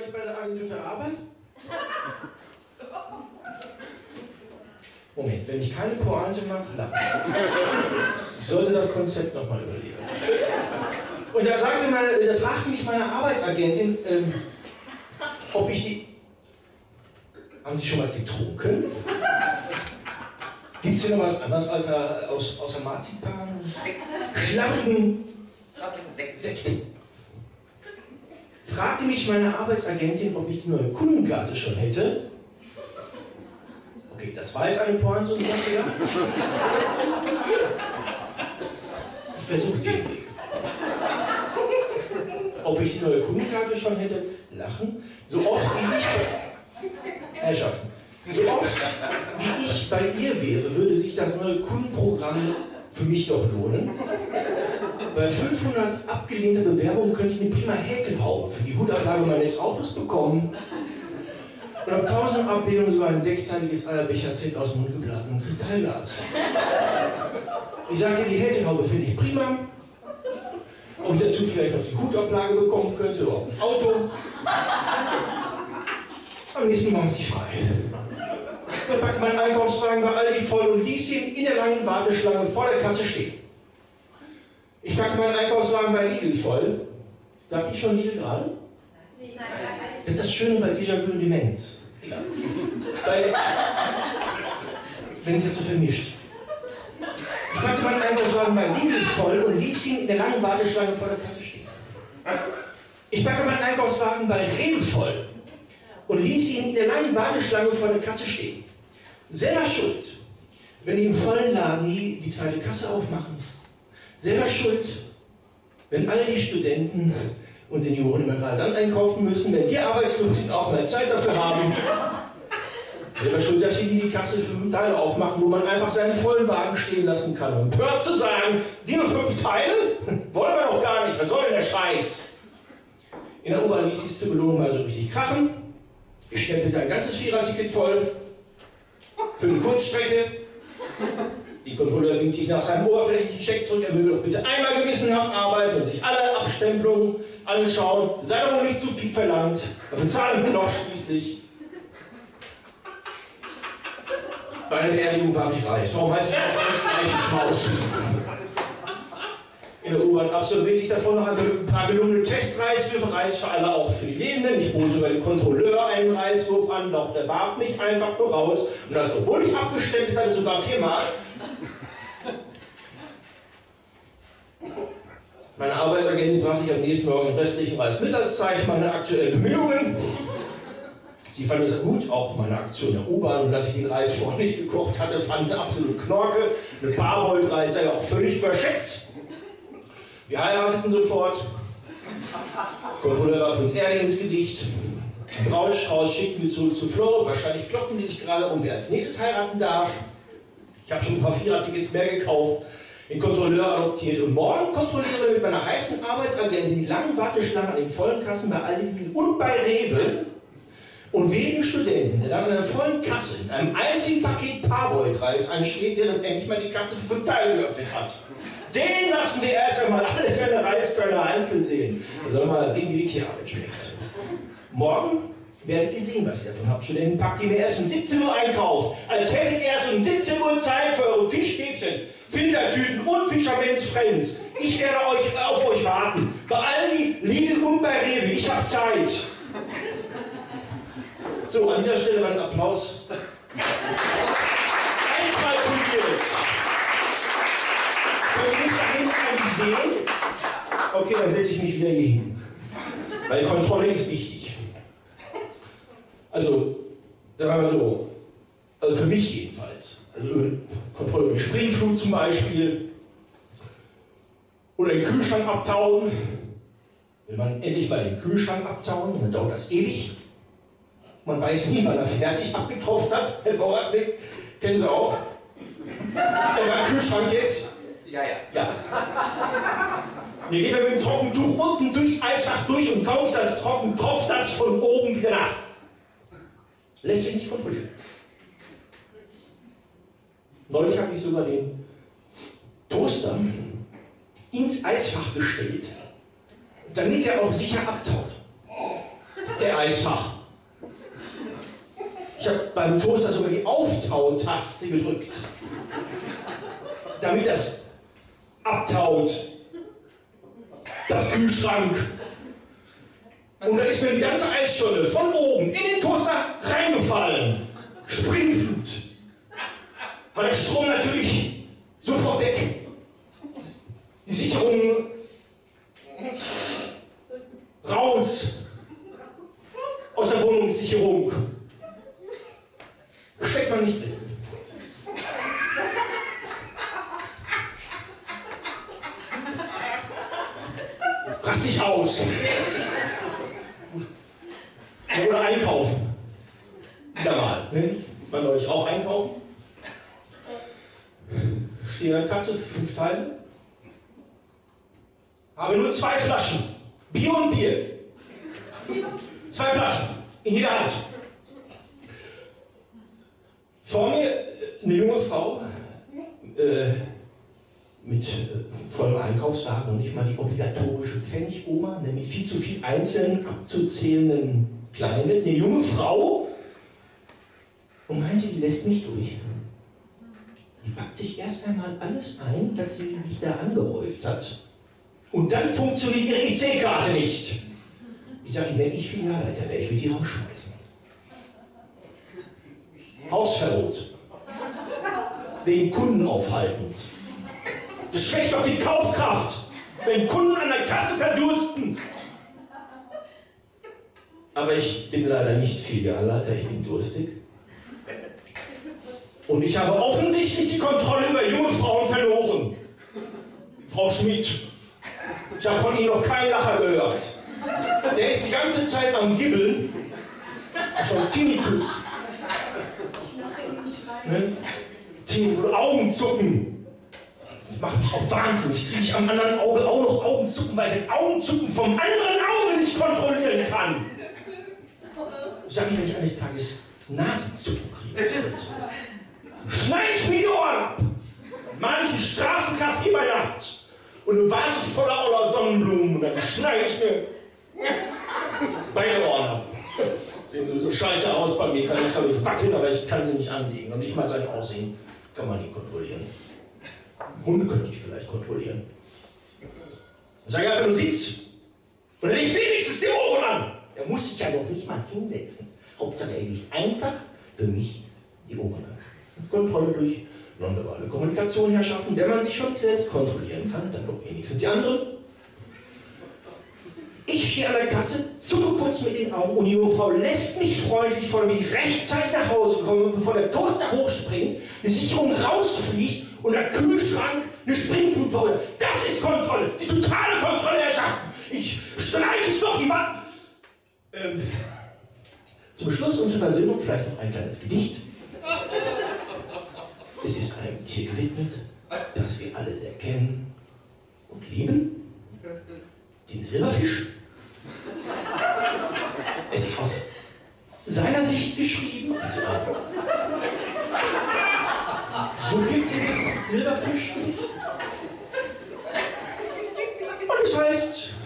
ich bei der Agentur für Arbeit? Moment, wenn ich keine Pointe mache, lache ich. Ich sollte das Konzept nochmal überlegen. Und da fragte mich meine Arbeitsagentin, ob ich die... Haben Sie schon was getrunken? Gibt es hier noch was anderes außer Marzipan? Schlammigen Sekt. Fragte mich meine Arbeitsagentin, ob ich die neue Kundenkarte schon hätte. Okay, das war jetzt eine Pointe, so ein Klassiker. Ich versuche den Weg. Ob ich die neue Kundenkarte schon hätte? Lachen. So oft wie ich... Herrschaften. So oft wie ich bei ihr wäre, würde sich das neue Kundenprogramm für mich doch lohnen. Bei 500 abgelehnter Bewerbungen könnte ich eine prima Häkelhaube für die Hutablage meines Autos bekommen. Und ab 1000 Ablehnungen sogar ein 6-teiliges Eierbecher-Set aus mundgeblasenem Kristallglas. Ich sagte, die Häkelhaube finde ich prima. Ob ich dazu vielleicht noch die Hutablage bekommen könnte oder ein Auto. Am nächsten Morgen die frei. Ich packte meinen Einkaufswagen bei Aldi voll und ließ ihn in der langen Warteschlange vor der Kasse stehen. Ich packte meinen Einkaufswagen bei Lidl voll. Sagte ich schon Lidl gerade? Das ist das Schöne bei Déjà-vu und Demenz. Wenn es jetzt so vermischt. Ich packte meinen Einkaufswagen bei Lidl voll und ließ ihn in der langen Warteschlange vor der Kasse stehen. Ich packte meinen Einkaufswagen bei Rewe voll und ließ ihn in der langen Warteschlange vor der Kasse stehen. Selber schuld, wenn die im vollen Laden die zweite Kasse aufmachen. Selber schuld, wenn alle die Studenten und Senioren immer gerade dann einkaufen müssen, wenn die Arbeitslosen auch mal Zeit dafür haben. Selber schuld, dass die Kasse 5 Teile aufmachen, wo man einfach seinen vollen Wagen stehen lassen kann. Und empört zu sagen, die nur 5 Teile? Wollen wir doch gar nicht, was soll denn der Scheiß? In der U-Bahn ließ es zur Belohnung mal so richtig krachen. Ich stempelte ein ganzes Viererticket voll. Für eine Kurzstrecke. Die Kontrolleur winkt sich nach seinem oberflächlichen Check zurück. Er möge doch bitte einmal gewissenhaft arbeiten und sich alle Abstempelungen anschauen. Sei doch noch nicht zu viel verlangt. Dafür zahlen wir doch schließlich. Bei einer Beerdigung warf ich Reis. Warum heißt es eigentlich Schmaus? In der U-Bahn absolvierte ich davon noch ein paar gelungene Testreiswürfe. Reis für alle, auch für die Lebenden. Ich bot sogar den Kontrolleur einen Reiswurf an, doch der warf mich einfach nur raus. Und das, obwohl ich abgestempelt hatte, sogar 4-mal. Meine Arbeitsagentin brachte ich am nächsten Morgen im restlichen Reismittagszeit meine aktuellen Bemühungen. Die fand es gut, auch meine Aktion der U-Bahn, und dass ich den Reis vorher nicht gekocht hatte, fand sie absolut Knorke. Eine Barbold-Reis sei auch völlig überschätzt. Wir heirateten sofort. Kontrolleur warf uns Erde ins Gesicht. Im Brautstrauß schickten wir zurück zu Flo. Wahrscheinlich kloppen die sich gerade um, wer als nächstes heiraten darf. Ich habe schon ein paar Vierer-Tickets mehr gekauft, den Kontrolleur adoptiert. Und morgen kontrolliere ich mit meiner heißen Arbeitsagentin die langen Warteschlangen an den vollen Kassen bei Aldi und bei Rewe. Und wegen Studenten, der dann an einer vollen Kasse mit einem einzigen Paket Parboiled-Reis einschlägt, während endlich mal die Kasse für 5 Teile geöffnet hat. Den lassen wir erst einmal alle seine Reiskörner einzeln sehen. Wir sollen mal sehen, wie die Kehrarbeit schmeckt. Morgen werdet ihr sehen, was ihr davon habt. Studenten packt ihr mir erst um 17 Uhr Einkauf, als hättet ihr erst um 17 Uhr Zeit für eure Fischstäbchen, Filtertüten und Fischermans Friends. Ich werde auf euch warten. Bei Aldi, Lidl und bei Rewe. Ich habe Zeit. So, an dieser Stelle mal einen Applaus. Einmal fundiert. Können wir da hinten eigentlich sehen? Okay, dann setze ich mich wieder hier hin. Weil Kontrolle ist wichtig. Also, sagen wir mal so, also für mich jedenfalls. Also Kontrolle über die Springflut zum Beispiel. Oder den Kühlschrank abtauen. Will man endlich mal den Kühlschrank abtauen, dann dauert das ewig. Man weiß nie, wann er fertig abgetropft hat. Herr Bauerblick, kennen Sie auch? Der Kühlschrank jetzt? Ja. Wir gehen mit dem Trockentuch unten durchs Eisfach durch und kaum ist das trocken, tropft das von oben wieder nach. Lässt sich nicht kontrollieren. Neulich habe ich sogar den Toaster ins Eisfach gestellt, damit er auch sicher abtaut. Der Eisfach. Ich habe beim Toaster sogar die Auftau-Taste gedrückt, damit das abtaut. Das Kühlschrank. Und da ist mir die ganze Eisscholle von oben in den Toaster reingefallen. Springflut. War der Strom natürlich sofort weg. Die Sicherung raus aus der Wohnungssicherung. Steckt man nicht drin. Rass dich aus. Oder einkaufen. Wieder mal. Ne? Bei euch auch einkaufen. Stehe an der Kasse, 5 Teile. Habe nur 2 Flaschen. Bier und Bier. 2 Flaschen. In jeder Hand. Vor mir eine junge Frau mit vollem Einkaufswagen und nicht mal die obligatorische Pfennigoma, mit viel zu viel einzeln abzuzählenden Kleingeld. Eine junge Frau, und meint sie, die lässt mich durch. Die packt sich erst einmal alles ein, was sie sich da angehäuft hat. Und dann funktioniert ihre EC-Karte nicht. Ich sage Ihnen, wenn ich Filialleiter wäre, ich würde die rausschmeißen. Hausverbot. Wegen Kundenaufhaltens. Das schwächt doch die Kaufkraft, wenn Kunden an der Kasse verdursten. Aber ich bin leider nicht Filialleiter, ich bin durstig. Und ich habe offensichtlich die Kontrolle über junge Frauen verloren. Frau Schmidt, ich habe von Ihnen noch keinen Lacher gehört. Der ist die ganze Zeit am Gibbeln. Schon Tinnitus. Ne? Tinnitus, Augenzucken. Das macht mich auch wahnsinnig. Kriege ich am anderen Auge auch noch Augenzucken, weil ich das Augenzucken vom anderen Auge nicht kontrollieren kann. Ich sage Ihnen, wenn ich eines Tages Nasenzucken kriege, schneide ich mir die Ohren ab. Mache ich einen Straßenkaffee bei Nacht. Und eine Vase voller Sonnenblumen. Und dann schneide ich mir beide Ohren ab. Sehen sowieso scheiße aus bei mir. Kann ich zwar nicht wackeln, aber ich kann sie nicht anlegen. Und nicht mal sein Aussehen kann man nicht kontrollieren. Hunde könnte ich vielleicht kontrollieren. Ich sage ja, wenn du sitzt. Und er legt wenigstens die Ohren an. Der muss sich ja doch nicht mal hinsetzen. Hauptsache er legt einfach für mich die Ohren an. Kontrolle durch nonverbale Kommunikation herschaffen, der man sich schon selbst kontrollieren kann, dann doch wenigstens die anderen. Ich stehe an der Kasse, zucke kurz mit den Augen und die junge Frau lässt mich freundlich vor, damit ich rechtzeitig nach Hause komme, bevor der Toaster hochspringt, die Sicherung rausfliegt und der Kühlschrank eine Springflut verursacht. Das ist Kontrolle, die totale Kontrolle erschaffen. Ich streiche es doch die Wand. Zum Schluss und zur Versöhnung vielleicht noch ein kleines Gedicht. Es ist einem Tier gewidmet, das wir alle sehr kennen und lieben, den Silberfisch. Es ist aus seiner Sicht geschrieben, also so gibt es Silberfisch nicht. Und es heißt,